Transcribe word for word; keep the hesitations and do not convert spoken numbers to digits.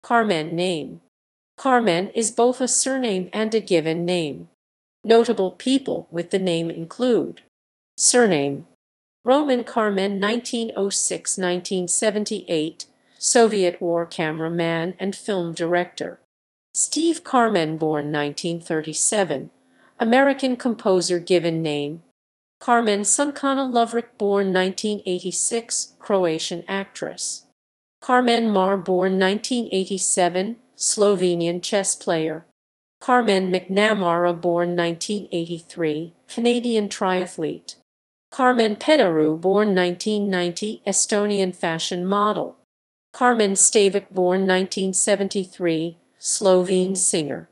Karmen name. Karmen is both a surname and a given name. Notable people with the name include surname: Roman Karmen nineteen oh six to nineteen seventy-eight, Soviet war cameraman and film director. Steve Karmen, born nineteen thirty-seven, American composer. Given name: Karmen Sunčana Lovrić, born nineteen eighty-six, Croatian actress. Karmen Mar, born nineteen eighty-seven, Slovenian chess player. Karmen McNamara, born nineteen eighty-three, Canadian triathlete. Karmen Pedaru, born nineteen ninety, Estonian fashion model. Karmen Stavec, born nineteen seventy-three, Slovene singer.